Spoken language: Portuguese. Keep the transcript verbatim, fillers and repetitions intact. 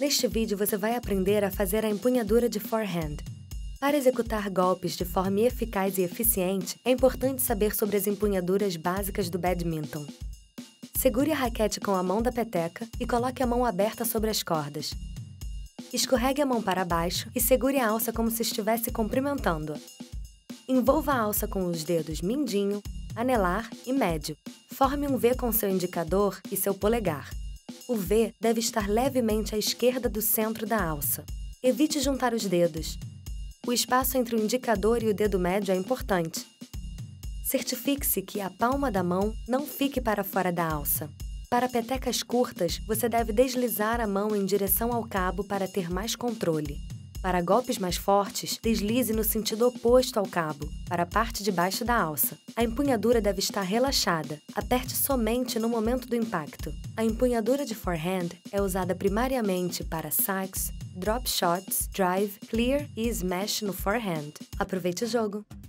Neste vídeo você vai aprender a fazer a empunhadura de forehand. Para executar golpes de forma eficaz e eficiente, é importante saber sobre as empunhaduras básicas do badminton. Segure a raquete com a mão da peteca e coloque a mão aberta sobre as cordas. Escorregue a mão para baixo e segure a alça como se estivesse cumprimentando-a. Envolva a alça com os dedos mindinho, anelar e médio. Forme um V com seu indicador e seu polegar. O V deve estar levemente à esquerda do centro da alça. Evite juntar os dedos. O espaço entre o indicador e o dedo médio é importante. Certifique-se que a palma da mão não fique para fora da alça. Para petecas curtas, você deve deslizar a mão em direção ao cabo para ter mais controle. Para golpes mais fortes, deslize no sentido oposto ao cabo, para a parte de baixo da alça. A empunhadura deve estar relaxada. Aperte somente no momento do impacto. A empunhadura de forehand é usada primariamente para saques, drop shots, drive, clear e smash no forehand. Aproveite o jogo!